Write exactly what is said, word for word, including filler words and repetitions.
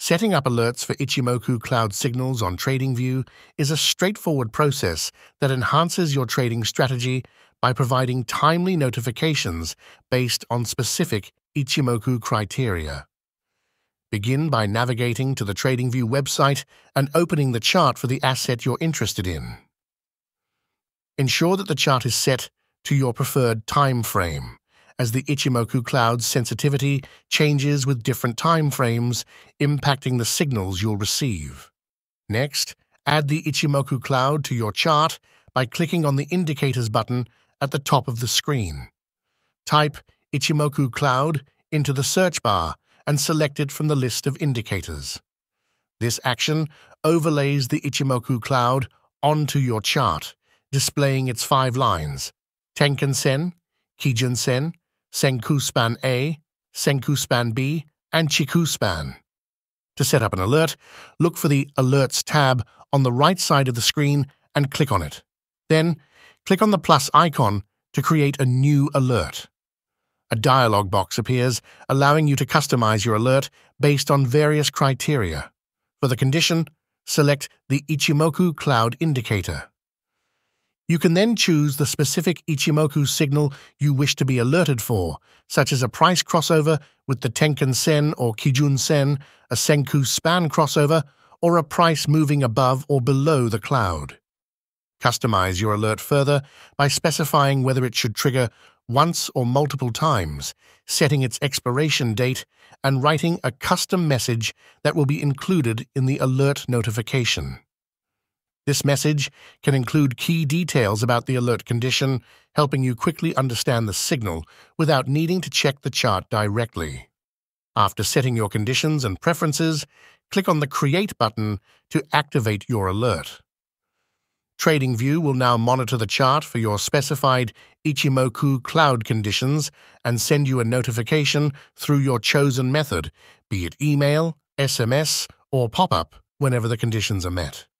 Setting up alerts for Ichimoku Cloud signals on TradingView is a straightforward process that enhances your trading strategy by providing timely notifications based on specific Ichimoku criteria. Begin by navigating to the TradingView website and opening the chart for the asset you're interested in. Ensure that the chart is set to your preferred time frame, as the Ichimoku Cloud's sensitivity changes with different time frames, impacting the signals you'll receive. Next, add the Ichimoku Cloud to your chart by clicking on the Indicators button at the top of the screen. Type Ichimoku Cloud into the search bar and select it from the list of indicators. This action overlays the Ichimoku Cloud onto your chart, displaying its five lines: Tenkan-sen, Kijun-sen, Senkou-span A, Senkou-span B, and Chikou-span. To set up an alert, look for the Alerts tab on the right side of the screen and click on it. Then, click on the plus icon to create a new alert. A dialog box appears, allowing you to customize your alert based on various criteria. For the condition, select the Ichimoku Cloud indicator. You can then choose the specific Ichimoku signal you wish to be alerted for, such as a price crossover with the Tenkan-sen or Kijun-sen, a Senkou-span crossover, or a price moving above or below the cloud. Customize your alert further by specifying whether it should trigger once or multiple times, setting its expiration date, and writing a custom message that will be included in the alert notification. This message can include key details about the alert condition, helping you quickly understand the signal without needing to check the chart directly. After setting your conditions and preferences, click on the Create button to activate your alert. TradingView will now monitor the chart for your specified Ichimoku Cloud conditions and send you a notification through your chosen method, be it email, S M S, or pop-up, whenever the conditions are met.